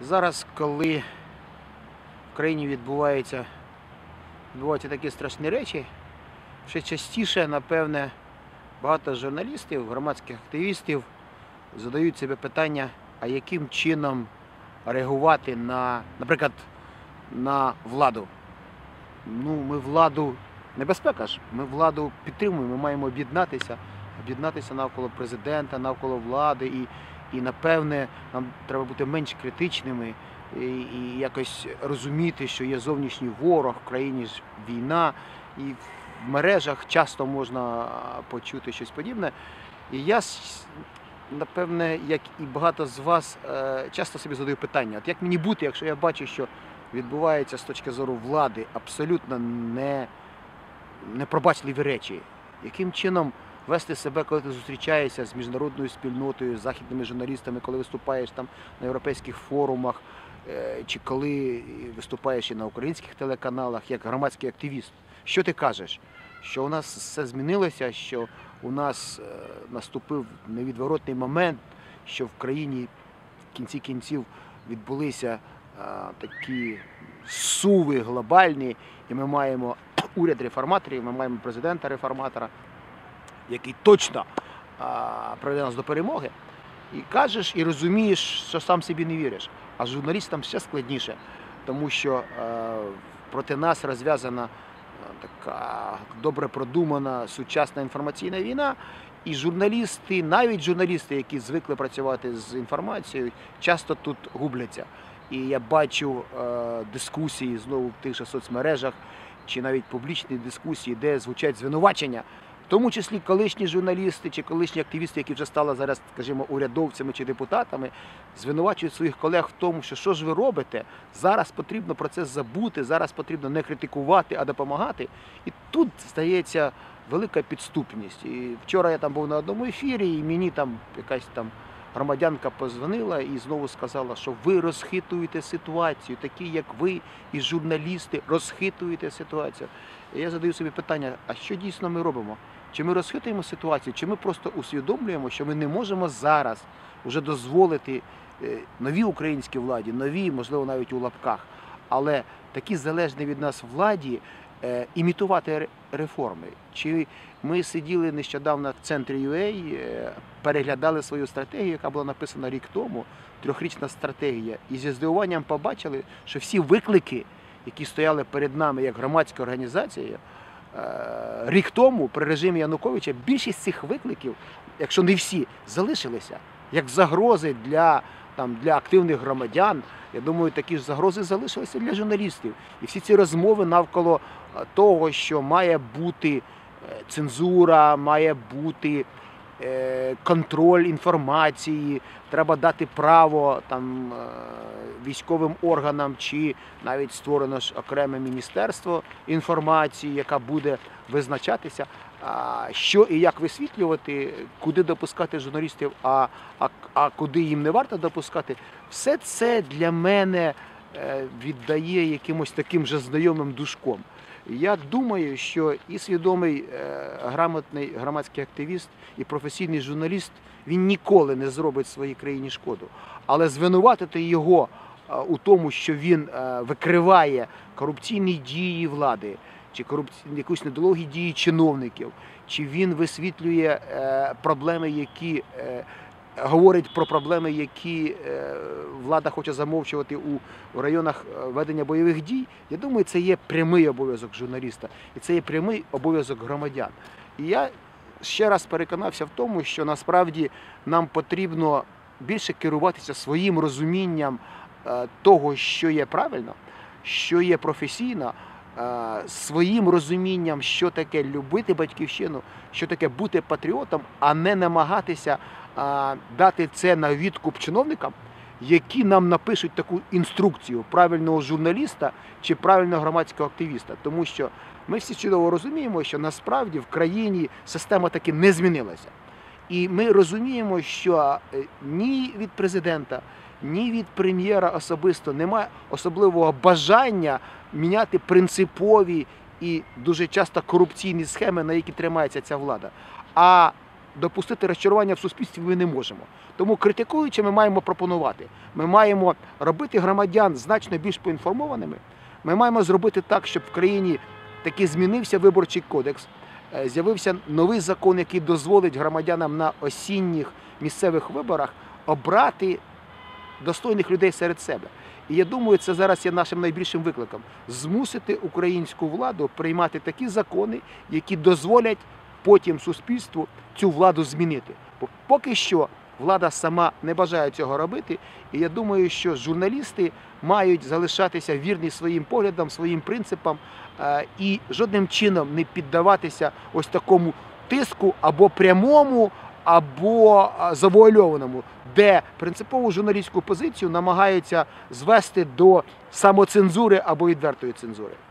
Зараз, коли в країні відбуваються такі страшні речі, ще частіше, напевне, багато журналістів, громадських активістів задають собі питання, а яким чином реагувати наприклад, на владу. Ми владу, небезпека ж, ми владу підтримуємо, ми маємо об'єднатися навколо президента, навколо влади і напевне, нам треба бути менш критичними і якось розуміти, що є зовнішній ворог, в країні ж війна, і в мережах часто можна почути щось подібне. І я, напевне, як і багато з вас, часто собі задаю питання, от як мені бути, якщо я бачу, що відбувається з точки зору влади абсолютно непробачливі речі, яким чином вести себе, коли ти зустрічаєшся з міжнародною спільнотою, з західними журналістами, коли виступаєш там на європейських форумах, чи коли виступаєш і на українських телеканалах, як громадський активіст. Що ти кажеш? Що у нас все змінилося, що у нас наступив невідворотний момент, що в країні в кінці кінців відбулися такі суви глобальні, і ми маємо уряд реформаторів, ми маємо президента-реформатора, який точно приведе нас до перемоги, і кажеш, і розумієш, що сам собі не віриш. А журналістам ще складніше, тому що проти нас розв'язана така добре продумана сучасна інформаційна війна, і журналісти, навіть журналісти, які звикли працювати з інформацією, часто тут губляться. І я бачу дискусії знову в тих же соцмережах, чи навіть публічні дискусії, де звучать звинувачення, в тому числі колишні журналісти чи колишні активісти, які вже стали зараз, скажімо, урядовцями чи депутатами, звинувачують своїх колег в тому, що ж ви робите, зараз потрібно про це забути, зараз потрібно не критикувати, а допомагати. І тут стається велика підступність. І вчора я там був на одному ефірі, і мені там якась там громадянка позвонила і знову сказала, що ви розхитуєте ситуацію, такі як ви і журналісти розхитуєте ситуацію. І я задаю собі питання, а що дійсно ми робимо? Чи ми розхитуємо ситуацію, чи ми просто усвідомлюємо, що ми не можемо зараз вже дозволити новій українській владі, новій, можливо, навіть у лапках, але такі залежні від нас владі, імітувати реформи. Чи ми сиділи нещодавно в центрі UA, переглядали свою стратегію, яка була написана рік тому, 3-річна стратегія, і зі здивуванням побачили, що всі виклики, які стояли перед нами як громадська організація, рік тому при режимі Януковича, більшість цих викликів, якщо не всі, залишилися як загрози для активних громадян. Я думаю, такі ж загрози залишилися для журналістів. І всі ці розмови навколо того, що має бути цензура, має бути контроль інформації, треба дати право військовим органам, чи навіть створено ж окреме міністерство інформації, яка буде визначатися, що і як висвітлювати, куди допускати журналістів, а куди їм не варто допускати. Все це для мене віддає якимось таким же знайомим душком. Я думаю, що і свідомий, грамотний громадський активіст, і професійний журналіст, він ніколи не зробить своїй країні шкоду. Але звинуватити його у тому, що він викриває корупційні дії влади, чи якусь недолугі дії чиновників, чи він висвітлює проблеми, які говорить про проблеми, які влада хоче замовчувати у районах ведення бойових дій, я думаю, це є прямий обов'язок журналіста, і це є прямий обов'язок громадян. І я ще раз переконався в тому, що насправді нам потрібно більше керуватися своїм розумінням того, що є правильно, що є професійно, своїм розумінням, що таке любити батьківщину, що таке бути патріотом, а не намагатися дати це на відкуп чиновникам, які нам напишуть таку інструкцію правильного журналіста чи правильного громадського активіста. Тому що ми всі чудово розуміємо, що насправді в країні система таки не змінилася. І ми розуміємо, що ні від президента, ні від прем'єра особисто немає особливого бажання міняти принципові і дуже часто корупційні схеми, на які тримається ця влада. А допустити розчарування в суспільстві ми не можемо. Тому критикуючи, ми маємо пропонувати. Ми маємо робити громадян значно більш поінформованими. Ми маємо зробити так, щоб в країні таки змінився виборчий кодекс, з'явився новий закон, який дозволить громадянам на осінніх місцевих виборах обрати достойних людей серед себе. І я думаю, це зараз є нашим найбільшим викликом – змусити українську владу приймати такі закони, які дозволять потім суспільству цю владу змінити. Бо поки що влада сама не бажає цього робити, і я думаю, що журналісти мають залишатися вірні своїм поглядам, своїм принципам і жодним чином не піддаватися ось такому тиску або прямому, або завуальованому, де принципову журналістську позицію намагаються звести до самоцензури або відвертої цензури.